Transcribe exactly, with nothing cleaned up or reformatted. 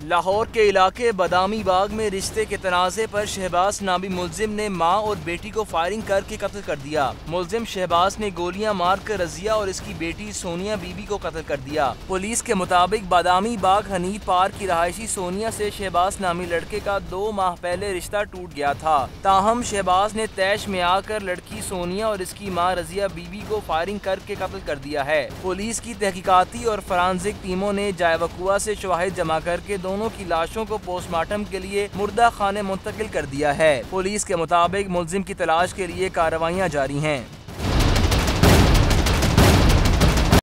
लाहौर के इलाके बादामी बाग में रिश्ते के तनाज़े पर शहबाज नामी मुलजिम ने मां और बेटी को फायरिंग करके कत्ल कर दिया। मुलजिम शहबाज ने गोलियां मारकर रजिया और इसकी बेटी सोनिया बीबी को कत्ल कर दिया। पुलिस के मुताबिक बादामी बाग हनीफ पार्क की रहायशी सोनिया से शहबाज नामी लड़के का दो माह पहले रिश्ता टूट गया था। ताहम शहबाज ने तैश में आकर लड़की सोनिया और इसकी मां रजिया बीबी को फायरिंग करके कत्ल कर दिया है। पुलिस की तहकीकाती और फरांसिक टीमों ने जाए वकुआ से शवाहिद जमा करके दोनों की लाशों को पोस्टमार्टम के लिए मुर्दा खाने मुंतकिल कर दिया है। पुलिस के मुताबिक मुलजिम की तलाश के लिए कार्रवाइयां जारी हैं।